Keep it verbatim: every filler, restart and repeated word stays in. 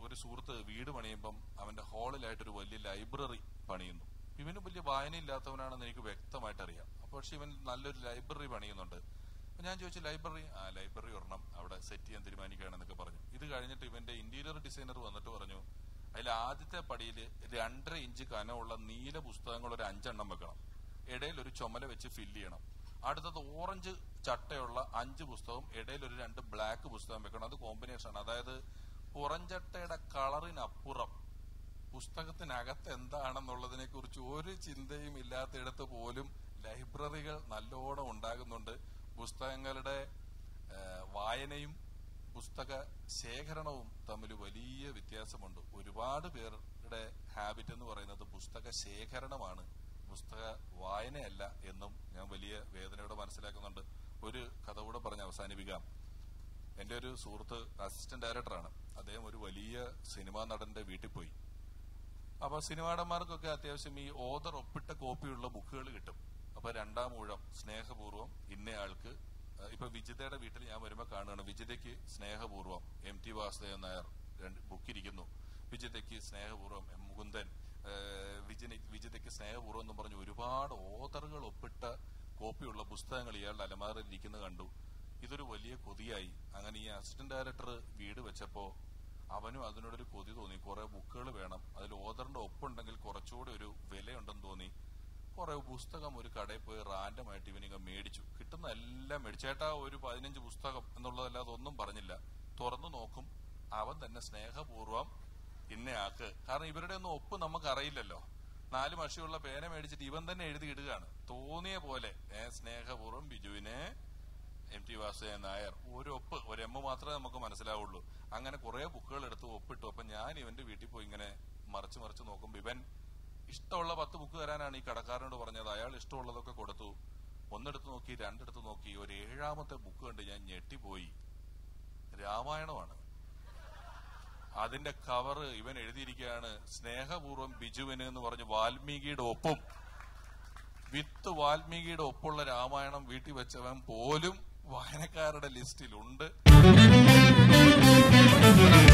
ഒരു സുഹൃത്ത് വീട് പണിയുമ്പം അവന്റെ ഹാളിലായിട്ടൊരു വലിയ ലൈബ്രറി പണിയുന്നു. ഇവന് വലിയ വായന ഇല്ലാത്തവനാണെന്ന് എനിക്ക് വ്യക്തമായിട്ട് അറിയാം. പക്ഷെ ഇവൻ നല്ലൊരു ലൈബ്രറി പണിയുന്നുണ്ട്. അപ്പൊ ഞാൻ ചോദിച്ചു, ലൈബ്രറി ആ ലൈബ്രറി ഒരെണ്ണം അവിടെ സെറ്റ് ചെയ്യാൻ തീരുമാനിക്കുകയാണെന്നൊക്കെ പറഞ്ഞു. ഇത് കഴിഞ്ഞിട്ട് ഇവന്റെ ഇന്റീരിയർ ഡിസൈനർ വന്നിട്ട് പറഞ്ഞു, അതിൽ ആദ്യത്തെ പടിയിൽ രണ്ടര ഇഞ്ച് കനമുള്ള നീല പുസ്തകങ്ങൾ ഒരു അഞ്ചെണ്ണം വെക്കണം, ഇടയിൽ ഒരു ചുമല വെച്ച് ഫില്ല് ചെയ്യണം. അടുത്തത് ഓറഞ്ച് ചട്ടയുള്ള അഞ്ച് പുസ്തകം, ഇടയിൽ ഒരു രണ്ട് ബ്ലാക്ക് പുസ്തകം വെക്കണം. അത് കോമ്പിനേഷൻ. അതായത് പുറംചട്ടയുടെ കളറിനപ്പുറം പുസ്തകത്തിനകത്ത് എന്താണെന്നുള്ളതിനെ കുറിച്ച് ഒരു ചിന്തയും ഇല്ലാത്തയിടത്ത് പോലും ലൈബ്രറികൾ നല്ലോണം ഉണ്ടാകുന്നുണ്ട്. പുസ്തകങ്ങളുടെ വായനയും പുസ്തക ശേഖരണവും തമ്മിൽ വലിയ വ്യത്യാസമുണ്ട്. ഒരുപാട് പേരുടെ ഹാബിറ്റ് എന്ന് പറയുന്നത് പുസ്തക ശേഖരണമാണ്, പുസ്തക വായനയല്ല എന്നും ഞാൻ വലിയ വേദനയോടെ മനസ്സിലാക്കുന്നുണ്ട്. ഒരു കഥ കൂടെ പറഞ്ഞ് അവസാനിപ്പിക്കാം. എന്റെ ഒരു സുഹൃത്ത് അസിസ്റ്റന്റ് ഡയറക്ടറാണ്. അദ്ദേഹം ഒരു വലിയ സിനിമാ നടന്റെ വീട്ടിൽ പോയി. അപ്പൊ സിനിമാ നടന്മാർക്കൊക്കെ അത്യാവശ്യം ഈ ഓദർ ഒപ്പിട്ട കോപ്പിയുള്ള ബുക്കുകൾ കിട്ടും. അപ്പൊ രണ്ടാം ഊഴം സ്നേഹപൂർവ്വം ഇന്നയാൾക്ക്, ഇപ്പൊ വിജിതയുടെ വീട്ടിൽ ഞാൻ വരുമ്പോ കാണുകയാണ്, വിജിതയ്ക്ക് സ്നേഹപൂർവ്വം എം ടി വാസുദേവൻ നായർ രണ്ട് ബുക്കിരിക്കുന്നു, വിജിതയ്ക്ക് സ്നേഹപൂർവ്വം എം മുകുന്ദൻ, വിജിന വിജിതയ്ക്ക് സ്നേഹപൂർവ്വം എന്ന് പറഞ്ഞ് ഒരുപാട് ഓദറുകൾ ഒപ്പിട്ട കോപ്പിയുള്ള പുസ്തകങ്ങൾ ഇയാളുടെ അലമാരയിൽ ഇരിക്കുന്നത് കണ്ടു. ഇതൊരു വലിയ കൊതിയായി. അങ്ങനെ ഈ അസിസ്റ്റന്റ് ഡയറക്ടർ വീട് വെച്ചപ്പോ അവനും അതിനോടൊരു കൊതി തോന്നി. കുറെ ബുക്കുകൾ വേണം, അതിൽ ഓദറിന്റെ ഒപ്പുണ്ടെങ്കിൽ കുറച്ചുകൂടി ഒരു വിലയുണ്ടെന്ന് തോന്നി. കുറെ പുസ്തകം ഒരു കടയിൽ പോയി റാൻഡമായിട്ട് ഇവനിങ്ങ മേടിച്ചു. കിട്ടുന്ന എല്ലാം മേടിച്ചേട്ടാ ഒരു പതിനഞ്ച് പുസ്തകം എന്നുള്ളതല്ലാതെ ഒന്നും പറഞ്ഞില്ല. തുറന്നു നോക്കും, അവൻ തന്നെ സ്നേഹപൂർവ്വം ഇന്നയാൾക്ക്. കാരണം ഇവരുടെ ഒന്നും ഒപ്പ് നമുക്ക് അറിയില്ലല്ലോ. നാല് മഷിയുള്ള പേന മേടിച്ചിട്ട് ഇവൻ തന്നെ എഴുതി ഇടുകയാണ് തോന്നിയ പോലെ. സ്നേഹപൂർവ്വം ബിജുവിനെ എം ടി വാസുദേവൻ നായർ. ഒരു ഒപ്പ്, ഒരു എമ്മ് മാത്രമേ നമുക്ക് മനസ്സിലാവുള്ളൂ. അങ്ങനെ കുറെ ബുക്കുകൾ എടുത്ത് ഒപ്പിട്ടു. അപ്പൊ ഞാൻ ഇവന്റെ വീട്ടിൽ പോയി ഇങ്ങനെ മറിച്ച് മറിച്ച് നോക്കുമ്പോ ഇവൻ ഇഷ്ടമുള്ള പത്ത് ബുക്ക് തരാനാണ് ഈ കടക്കാരനോട് പറഞ്ഞത്. അയാൾ ഇഷ്ടമുള്ളതൊക്കെ കൊടുത്തു. ഒന്നെടുത്ത് നോക്കി, രണ്ടെടുത്ത് നോക്കി, ഒരു ഏഴാമത്തെ ബുക്ക് കണ്ട് ഞാൻ ഞെട്ടിപ്പോയി. രാമായണമാണ്. അതിന്റെ കവറ് ഇവൻ എഴുതിയിരിക്കുകയാണ് സ്നേഹപൂർവ്വം ബിജുവിന് എന്ന് പറഞ്ഞ് വാൽമീകിയുടെ ഒപ്പും. വിത്ത് വാൽമീകിയുടെ ഒപ്പുള്ള രാമായണം വീട്ടിൽ വെച്ചവൻ പോലും വായനക്കാരുടെ ലിസ്റ്റിലുണ്ട്.